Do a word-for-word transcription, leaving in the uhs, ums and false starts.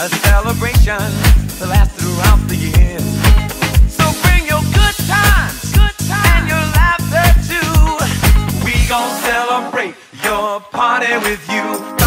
a celebration to last throughout the year. So bring your good times, good times, and your laughter too. We gon' celebrate your party with you.